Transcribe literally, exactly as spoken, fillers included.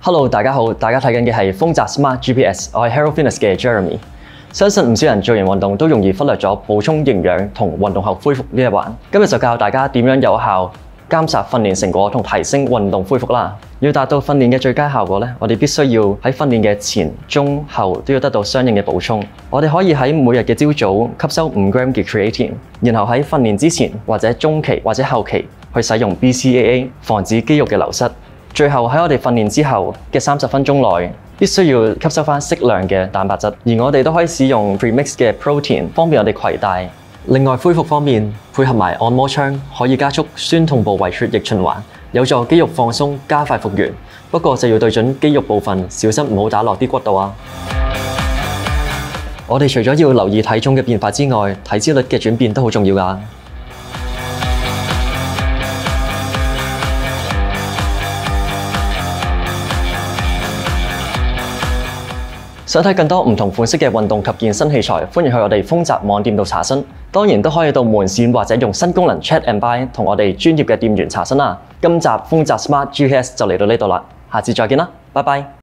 Hello， 大家好，大家睇緊嘅係豐澤 Smart G P S， 我係 Hero Fitness 嘅 Jeremy。相信唔少人做完運動都容易忽略咗補充營養同運動後恢復呢一環。今日就教大家點樣有效監察訓練成果同提升運動恢復啦。要達到訓練嘅最佳效果咧，我哋必須要喺訓練嘅前、中、後都要得到相應嘅補充。我哋可以喺每日嘅朝早吸收五 gram 嘅 creatine， 然後喺訓練之前或者中期或者後期去使用 B C A A， 防止肌肉嘅流失。最後喺我哋訓練之後嘅三十分鐘內，必須要吸收返適量嘅蛋白質，而我哋都可以使用 premix 嘅 protein， 方便我哋攜帶。另外恢復方面，配合埋按摩槍，可以加速酸痛部位血液循環，有助肌肉放鬆，加快復原。不過就要對準肌肉部分，小心唔好打落啲骨度啊！我哋除咗要留意體重嘅變化之外，體脂率嘅轉變都好重要㗎。想睇更多唔同款式嘅運動及健身器材，歡迎去我哋豐澤網店度查詢。當然都可以到門市或者用新功能 Chat and Buy 同我哋專業嘅店員查詢啦。今集豐澤 Smart G P S 就嚟到呢度啦，下次再見啦，拜拜。